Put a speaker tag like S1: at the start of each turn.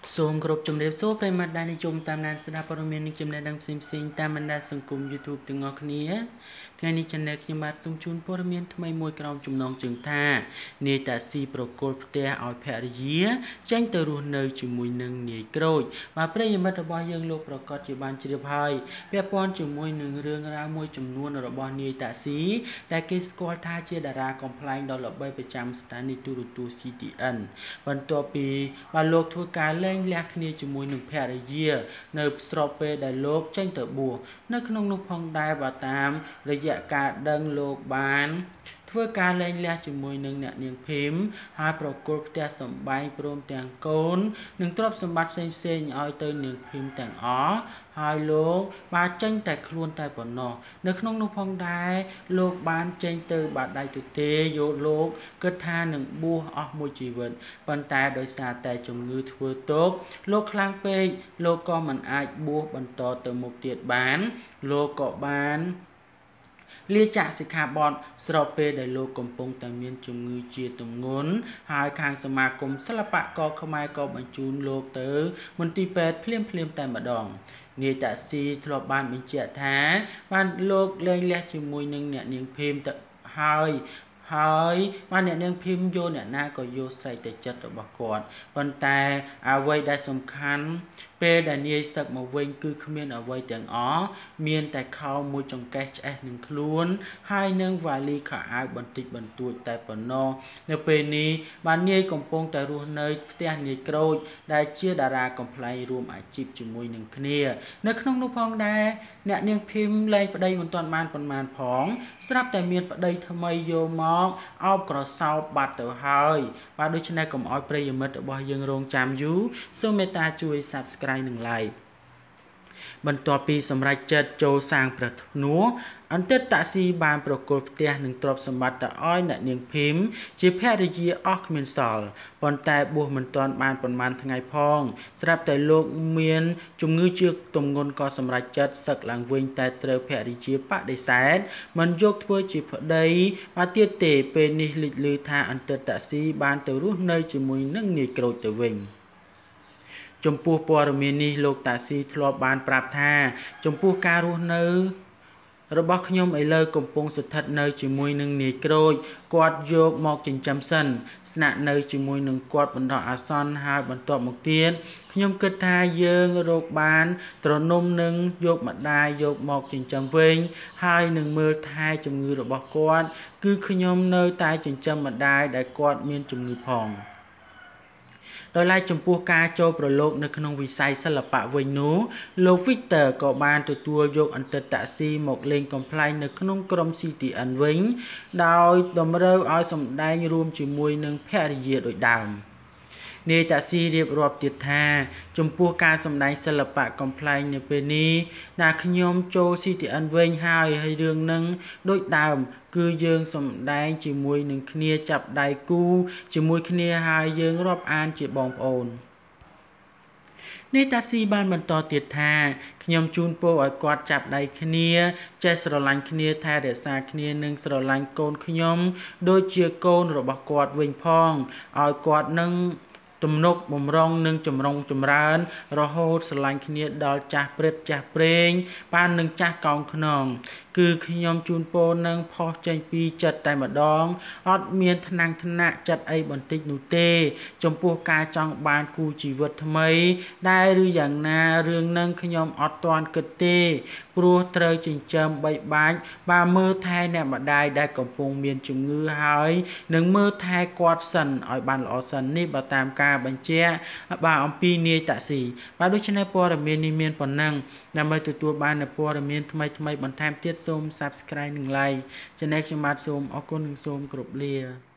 S1: សូមគោរពជំរាបសួរប្រិយមិត្តដែលនិយមតាមដានស្ដាប់ព័ត៌មាននិងចំណេះដឹងផ្សេងៗតាមបណ្ដាញសង្គម YouTube ទាំងអស់គ្នាថ្ងៃនេះ Channel ខ្ញុំបាទសូមជូនព័ត៌មានថ្មីមួយក្រោមចំណងជើងថានាយតាស៊ីប្រគល់ផ្ទះឲ្យភរិយាចេញទៅរស់នៅជាមួយនឹងនាយក្រូចបាទប្រិយមិត្តរបស់យើងលោកប្រកាសជាបានជ្រាបហើយពាក់ព័ន្ធជាមួយនឹងរឿងរ៉ាវមួយចំនួនរបស់នាយតាស៊ីដែលគេស្គាល់ថាជាតារាកំប្លែងដ៏ល្បីប្រចាំស្ថានីយទូរទស្សន៍ CTN បន្ទាប់ពីបាទលោកធ្វើការលែងលះគ្នាជាមួយនឹងភរិយានៅស្របពេលដែលលោកចេញទៅបួសនៅក្នុងនោះផងដែរបាទតាមរយៈការដឹងលោកបានធ្វើការលែងលះជាមួយនឹងអ្នកនាងភីមហើយប្រគល់ផ្ទះសម្បែងព្រមទាំងកូននិងទ្រព្យសម្បត្តិផ្សេងៗឲ្យទៅនាងភីមទាំងអស់ហើយលោកបានចេញតែខ្លួនតែប៉ុណ្ណោះនៅក្នុងនោះផងដែរលោកបានចេញទៅបាត់ដៃទទេយកលោកគិតថានឹងបួសអស់មួយជីវិតប៉ុន្តែដោយសារតែជំងឺធ្វើទុកលោកខ្លាំងពេកលោកក៏មិនអាចបួសបន្តទៅមុខទៀតបានលោកក៏បានលាចាកសិក្ខាបទស្របពេលដែលលោកកំពុងតែមានជំងឺជាទម្ងន់ហើយខាងសមាគមសិល្បករខ្មែរក៏បញ្ជូនលោកទៅមន្ទីរពេទ្យភ្លាមតែម្ដងនាយតាស៊ីធ្លាប់បានបញ្ជាក់ថាបានលោកលែងលះជាមួយនឹងអ្នកនាងភីមទៅហើយបានអ្នកនាងភីមយកអ្នកណាក៏យកស្រែកតែចិត្តរបស់គាត់ប៉ុន្តែអ្វីដែលសំខាន់ពេលដែលនាយសឹកមកវិញគឺគ្មានអ្វីទាំងអស់មានតែខោមួយចង្កេះឆ្អេះនឹងខ្លួនហើយនឹងវ៉ាលីខោអាវបន្តិចបន្តួចតែប៉ុណ្ណោះនៅពេលនេះបាននាយកំពុងតែរស់នៅផ្ទះនាយក្រូចដែលជាតារាកំប្លែងរួមអាជីពជាមួយនឹងគ្នានៅក្នុងនោះផងដែរអ្នកនាងភីមលែងប្តីមិនទាន់បានប៉ុន្មានផងស្រាប់តែមានប្តីថ្មីយកមកអោបក្រសោបបាត់ទៅហើយបាទដូច្នេះកុំឲ្យប្រិយមិត្តរបស់យើងរងចាំយូរសូមមេត្តាជួយ Subscribe និង Like បន្ទាប់ពីសម្រេចចិត្តចូលសាងព្រះធ្នូអន្តិតតាស៊ីបានប្រគល់ផ្ទះនិងទ្រព្យសម្បត្តិទៅឲ្យអ្នកនាងភីមជាភរិយាអស់គ្មានសល់ប៉ុន្តែបួសមិនទាន់បានប៉ុន្មានថ្ងៃផងស្រាប់តែលោកមានជំងឺជាទម្ងន់ក៏សម្រេចចិត្តសឹកឡើងវិញតែត្រូវភរិយាបដិសេធមិនយកធ្វើជាប្តីមកទៀតទេពេលនេះលេចឮថាអន្តិតតាស៊ីបានទៅរស់នៅជាមួយនឹងនាយក្រូចទៅវិញចំពោះព័ត៌មាននេះលោកតាស៊ីធ្លាប់បានប្រាប់ថាចំពោះការរស់នៅរបស់ខ្ញុំឥឡូវកំពុងស្ថិតនៅជាមួយនឹងនាយក្រូចគាត់យកមកចិញ្ចឹមសិនស្នាក់នៅជាមួយនឹងគាត់បណ្ដោះអាសន្នហើយបន្ទាប់មកទៀតខ្ញុំគិតថាយើងរកបានត្រនំនឹងយកម្ដាយយកមកចិញ្ចឹមវិញហើយនឹងមើលថែជំងឺរបស់គាត់គឺខ្ញុំនៅតែចិញ្ចឹមម្ដាយដែលគាត់មានជំងឺផងដោយឡែកចំពោះការចូលប្រឡូកនៅក្នុងវិស័យសិល្បៈវិញនោះលោក Victor ក៏បានទទួលយកអន្តិតតាស៊ីមកលេងកំប្លែងនៅក្នុងក្រុម CTN វិញដោយតម្រូវឲ្យសម្ដែងរួមជាមួយនឹងភរិយាដូចដើមនាយតាស៊ីរៀបរាប់ទៀតថាចំពោះការសម្ដែងសិល្បៈកំប្លែងនៅពេលនេះដែលខ្ញុំចូល CTN វិញហើយរឿងនឹងដូចដើមគឺយើងសម្ដែងជាមួយនឹងគ្នាចាប់ដៃគូជាមួយគ្នាហើយយើងរាប់អានជាបងប្អូននាយតាស៊ីបានបន្តទៀតថាខ្ញុំជូនពរឲ្យគាត់ចាប់ដៃគ្នាចេះស្រឡាញ់គ្នាថែរក្សាគ្នានិងស្រឡាញ់កូនខ្ញុំដូចជាកូនរបស់គាត់វិញផងឲ្យគាត់នឹងទំនុកបំរុងនិងចម្រុងចម្រើនរហូតស្រឡាញ់គ្នាដល់ចាស់ព្រឹទ្ធចាស់ព្រេងបាននឹងចាស់កោងខ្នងគឺខ្ញុំជូនពរនឹងផុសចេញពីចិត្តតែម្ដងអត់មានថ្នាំងថ្នាក់ចិត្តអីបន្តិចនោះទេចំពោះការចង់បានគូជីវិតថ្មីដែលឬយ៉ាងណារឿងនឹងខ្ញុំអត់ទាន់គិតទេព្រោះត្រូវចិញ្ចឹមបីបាច់បាទមើលថែអ្នកម្ដាយដែលកំពុងមានជំងឺហើយនឹងមើលថែគាត់សិនឲ្យបានល្អសិននេះបើតាមការបញ្ជាក់បាទអំពីនាយតាស៊ីបាទដូច្នេះព័ត៌មាននេះមានប៉ុណ្ណឹងដើម្បីទទួលបាននូវព័ត៌មានថ្មីបន្ថែមទៀតសូម Subscribe និង Like ចំណែកខ្ញុំបាទសូមអរគុណនិងសូមគោរពលា